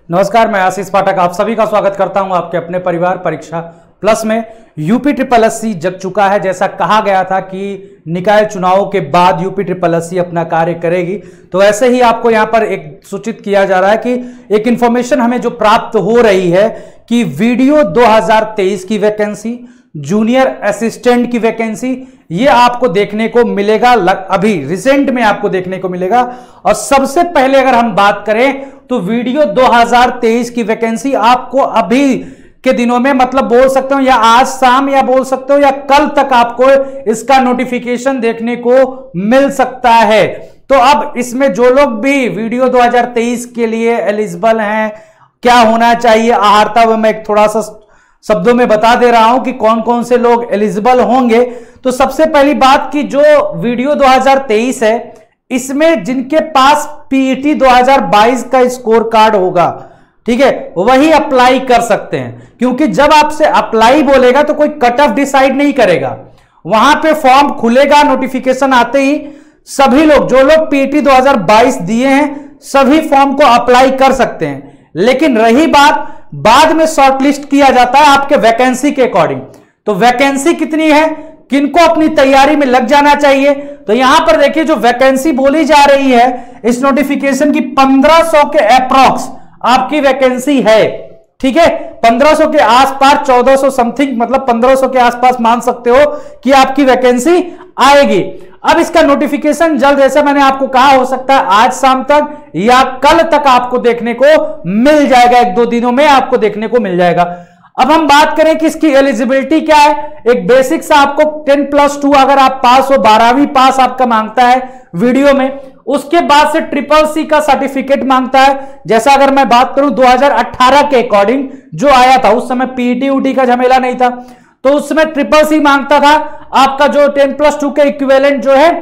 नमस्कार, मैं आशीष पाठक आप सभी का स्वागत करता हूं आपके अपने परिवार परीक्षा प्लस में। यूपी ट्रिपल एससी जग चुका है। जैसा कहा गया था कि निकाय चुनावों के बाद यूपी ट्रिपल एससी अपना कार्य करेगी, तो ऐसे ही आपको यहां पर एक सूचित किया जा रहा है कि एक इंफॉर्मेशन हमें जो प्राप्त हो रही है कि वीडियो 2023 की वैकेंसी, जूनियर असिस्टेंट की वैकेंसी, ये आपको देखने को मिलेगा। अभी रिसेंट में आपको देखने को मिलेगा। और सबसे पहले अगर हम बात करें तो वीडियो 2023 की वैकेंसी आपको अभी के दिनों में, मतलब बोल सकते हो या आज शाम या बोल सकते हो या कल तक आपको इसका नोटिफिकेशन देखने को मिल सकता है। तो अब इसमें जो लोग भी वीडियो 2023 के लिए एलिजिबल हैं, क्या होना चाहिए आहर्ता, वो मैं थोड़ा सा शब्दों में बता दे रहा हूं कि कौन कौन से लोग एलिजिबल होंगे। तो सबसे पहली बात कि जो वीडियो 2023 है, इसमें जिनके पास पीईटी 2022 का स्कोर कार्ड होगा, ठीक है, वही अप्लाई कर सकते हैं। क्योंकि जब आपसे अप्लाई बोलेगा तो कोई कट ऑफ डिसाइड नहीं करेगा, वहां पे फॉर्म खुलेगा। नोटिफिकेशन आते ही सभी लोग, जो लोग पीईटी 2022 दिए हैं, सभी फॉर्म को अप्लाई कर सकते हैं। लेकिन रही बात, बाद में शॉर्टलिस्ट किया जाता है आपके वैकेंसी के अकॉर्डिंग। तो वैकेंसी कितनी है, किनको अपनी तैयारी में लग जाना चाहिए। तो यहां पर देखिए जो वैकेंसी बोली जा रही है इस नोटिफिकेशन की, 1500 के अप्रॉक्स आपकी वैकेंसी है, ठीक है। 1500 के आसपास, 1400 समथिंग, मतलब 1500 के आसपास मान सकते हो कि आपकी वैकेंसी आएगी। अब इसका नोटिफिकेशन जल्द, जैसे मैंने आपको कहा, हो सकता है आज शाम तक या कल तक आपको देखने को मिल जाएगा। 1-2 दिनों में आपको देखने को मिल जाएगा। अब हम बात करें कि इसकी एलिजिबिलिटी क्या है। एक बेसिक सा आपको 10+2 अगर आप पास हो, 12वीं पास आपका मांगता है वीडियो में। उसके बाद से ट्रिपल सी का सर्टिफिकेट मांगता है। जैसा अगर मैं बात करूं 2018 के अकॉर्डिंग जो आया था, उस समय पीईटी ऊटी का झमेला नहीं था, तो उसमें ट्रिपल सी मांगता था। आपका जो 10+2 के इक्विवेलेंट जो है,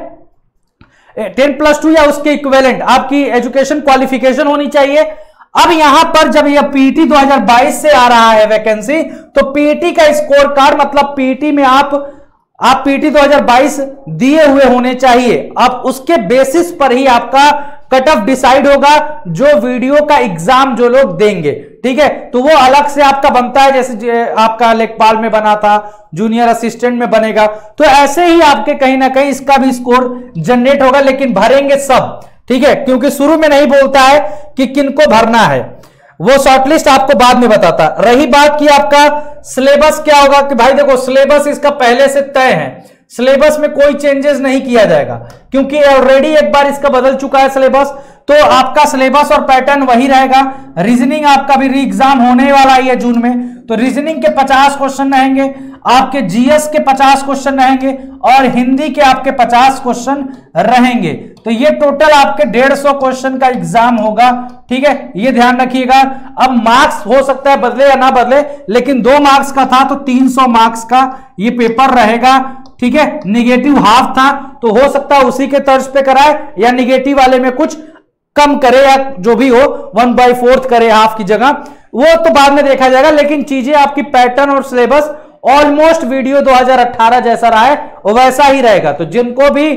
10+2 या उसके इक्विवेलेंट आपकी एजुकेशन क्वालिफिकेशन होनी चाहिए। अब यहां पर जब यह पीईटी 2022 से आ रहा है वैकेंसी, तो पीईटी का स्कोर कार्ड, मतलब पीईटी में आप पीईटी 2022 दिए हुए होने चाहिए। अब उसके बेसिस पर ही आपका कट ऑफ डिसाइड होगा, जो वीडियो का एग्जाम जो लोग देंगे, ठीक है। तो वो अलग से आपका बनता है, जैसे आपका लेखपाल में बना था, जूनियर असिस्टेंट में बनेगा। तो ऐसे ही आपके कहीं ना कहीं इसका भी स्कोर जनरेट होगा, लेकिन भरेंगे सब, ठीक है। क्योंकि शुरू में नहीं बोलता है कि किनको भरना है, वो शॉर्टलिस्ट आपको बाद में बताता। रही बात कि आपका सिलेबस क्या होगा, कि भाई देखो सिलेबस इसका पहले से तय है, सिलेबस में कोई चेंजेस नहीं किया जाएगा, क्योंकि ऑलरेडी एक बार इसका बदल चुका है सिलेबस। तो आपका सिलेबस और पैटर्न वही रहेगा। रीजनिंग आपका भी री एग्जाम होने वाला है जून में, तो रीजनिंग के 50 क्वेश्चन रहेंगे, आपके जीएस के 50 क्वेश्चन रहेंगे और हिंदी के आपके 50 क्वेश्चन रहेंगे। तो ये टोटल आपके 150 क्वेश्चन का एग्जाम होगा, ठीक है, ये ध्यान रखिएगा। अब मार्क्स हो सकता है बदले या ना बदले, लेकिन 2 मार्क्स का था तो 300 मार्क्स का ये पेपर रहेगा, ठीक है। निगेटिव हाफ था, तो हो सकता है उसी के तर्ज पे कराए, या निगेटिव वाले में कुछ कम करे, या जो भी हो 1/4 करे हाफ की जगह, वो तो बाद में देखा जाएगा। लेकिन चीजें आपकी पैटर्न और सिलेबस ऑलमोस्ट वीडियो 2018 जैसा रहा है वो वैसा ही रहेगा। तो जिनको भी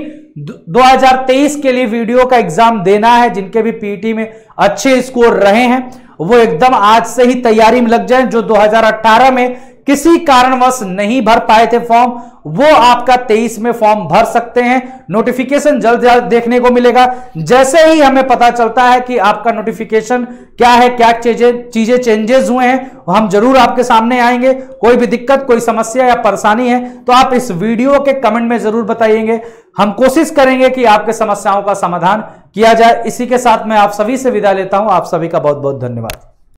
2023 के लिए वीडियो का एग्जाम देना है, जिनके भी पीईटी में अच्छे स्कोर रहे हैं, वो एकदम आज से ही तैयारी में लग जाए। जो 2018 में किसी कारणवश नहीं भर पाए थे फॉर्म, वो आपका 23 में फॉर्म भर सकते हैं। नोटिफिकेशन जल्द जल्द देखने को मिलेगा। जैसे ही हमें पता चलता है कि आपका नोटिफिकेशन क्या है, क्या चीजें चेंजेस हुए हैं, हम जरूर आपके सामने आएंगे। कोई भी दिक्कत, कोई समस्या या परेशानी है तो आप इस वीडियो के कमेंट में जरूर बताइएंगे। हम कोशिश करेंगे कि आपके समस्याओं का समाधान किया जाए। इसी के साथ मैं आप सभी से विदा लेता हूं। आप सभी का बहुत बहुत धन्यवाद।